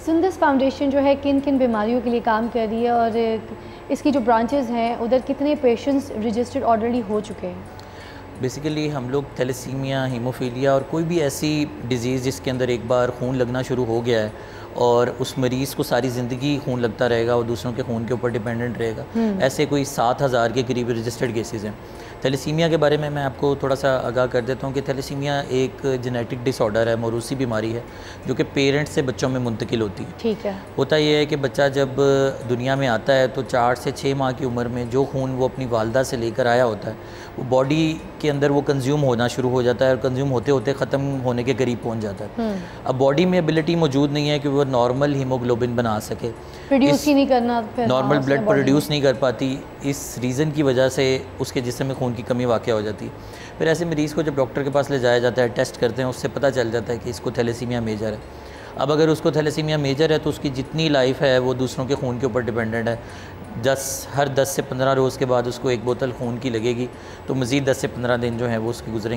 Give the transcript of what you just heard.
Sundas foundation जो है किन किन बीमारियों के लिए काम कर रही है और इसकी जो ब्रांचेस हैं उधर कितने पेशेंट्स रजिस्टर्ड ऑलरेडी हो चुके हैं? बेसिकली हम लोग थैलेसीमिया, हीमोफीलिया और कोई भी ऐसी डिज़ीज़ जिसके अंदर एक बार खून लगना शुरू हो गया है और उस मरीज़ को सारी ज़िंदगी खून लगता रहेगा और दूसरों के खून के ऊपर डिपेंडेंट रहेगा, ऐसे कोई 7,000 के करीब रजिस्टर्ड केसेस हैं। थैलेसीमिया के बारे में मैं आपको थोड़ा सा आगाह कर देता हूँ कि थैलेसीमिया एक जेनेटिक डिसऑर्डर है, मौरूसी बीमारी है जो कि पेरेंट्स से बच्चों में मुंतकिल होती है। ठीक है। होता यह है कि बच्चा जब दुनिया में आता है तो 4 से 6 माह की उम्र में जो खून वो अपनी वालदा से लेकर आया होता है वो बॉडी के अंदर वो कंज्यूम होना शुरू हो जाता है और कंज्यूम होते होते ख़त्म होने के करीब पहुंच जाता है। अब बॉडी में एबिलिटी मौजूद नहीं है कि वो नॉर्मल हीमोग्लोबिन बना सके, प्रोड्यूस ही नहीं करना, नॉर्मल ब्लड प्रोड्यूस नहीं कर पाती। इस रीज़न की वजह से उसके जिस्म में खून की कमी वाक़या हो जाती है। फिर ऐसे मरीज़ को जब डॉक्टर के पास ले जाया जाता है, टेस्ट करते हैं, उससे पता चल जाता है कि इसको थैलेसीमिया मेजर है। अब अगर उसको थैलेसीमिया मेजर है तो उसकी जितनी लाइफ है वो दूसरों के खून के ऊपर डिपेंडेंट है। हर 10 से 15 रोज़ के बाद उसको 1 बोतल खून की लगेगी, तो मज़ीद 10 से 15 दिन जो हैं वो उसके गुजरेंगे।